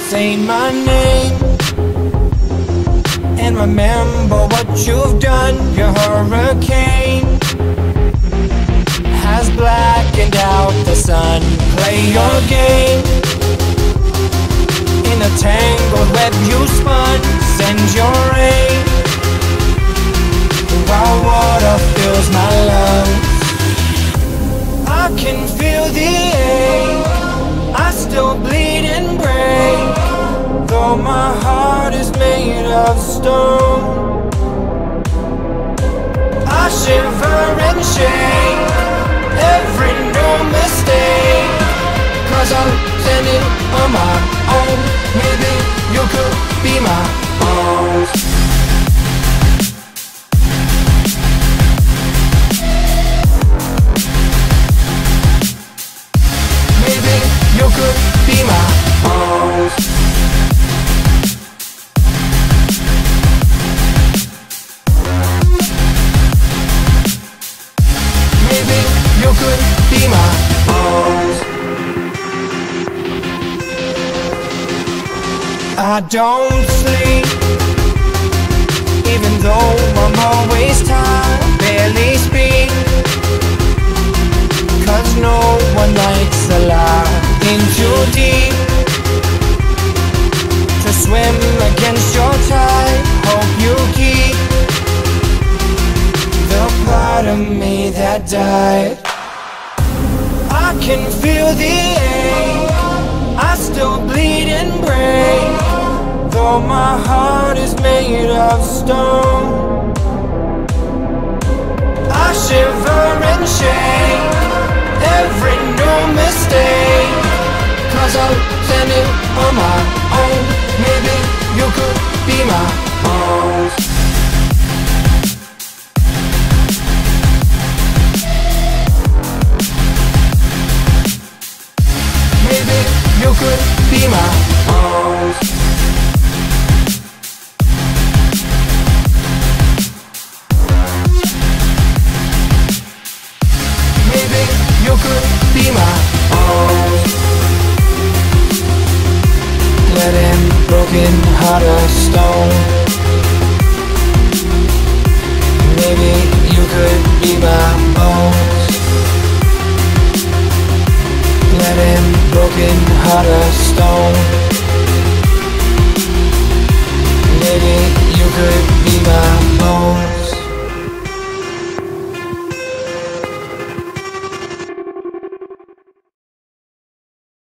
say my name and remember what you've done. Your hurricane has blackened out the sun. Play your game in a tangled web you spun. Send your rain while water fills my lungs. I can feel the ache, I still bleed and break, though my heart is made of stone. I shiver and shake every new mistake, 'cause I'm standing on my own. Maybe you could be my own. Maybe you could be my own. Maybe you could be my own. I don't sleep, even though I'm always tired. Barely speak, 'cause no one likes a lie. In too deep to swim against your tide. Hope you keep the part of me that died. I can feel the ache, I still bleed and break, though my heart is made of stone. I shiver and shake every new mistake, 'cause I'm standing on my own. Maybe you could be my own. Maybe you could be my own. Maybe you could be my own. Let him broken heart of stone. Maybe you could be my bones. Let him broken heart of stone. Maybe you could be my bones.